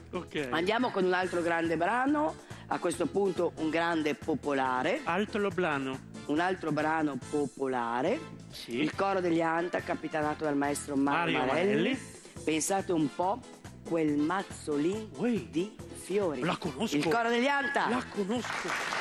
Ok. Andiamo con un altro grande brano, a questo punto un grande popolare. Altro brano. Un altro brano popolare. Sì. Il coro degli Anta, capitanato dal maestro Mario Marelli. Pensate un po', quel mazzolin di fiori. La conosco. Il coro degli Anta. La conosco.